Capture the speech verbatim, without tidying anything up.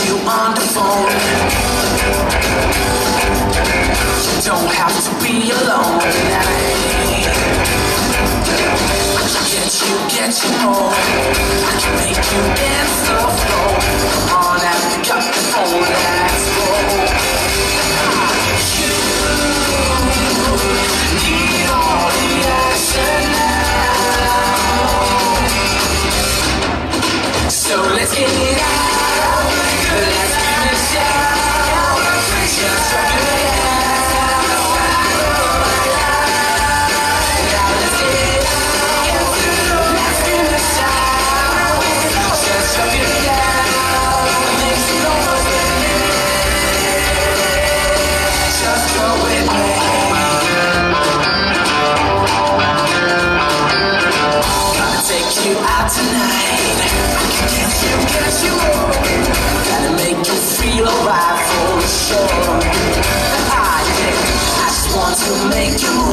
you on the phone. You don't have to be alone tonight. I can get you, get you more. I can make you dance so slow. Come on and pick up the phone, let's go. You need all the action now. So let's get it out. Let's give it a shout. Just drop your head. Now let's get it out. Let's give it a shout. Just drop your head. Make some noise with me. Just go with me. Gonna take you out tonight. Get you, get you home. Gotta make you feel alright for sure. I, I just want to make you